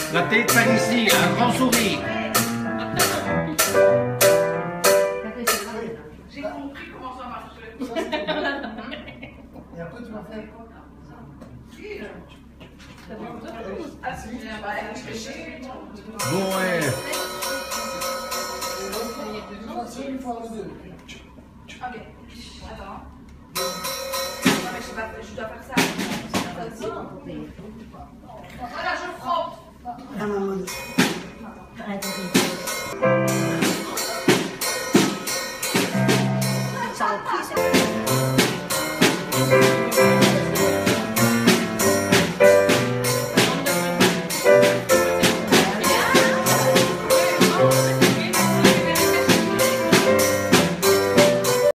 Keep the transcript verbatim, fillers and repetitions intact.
La tête par ici, un grand sourire. J'ai compris comment ça marchait. Et après, tu vas faire quoi? Ah, c'est bien, bah, je vais chez Bon, ouais. Une fois ou deux. Ok, attends. Non, mais je, pas, je dois faire ça. Voilà, je frotte. Ah, maman. Arrête, arrête.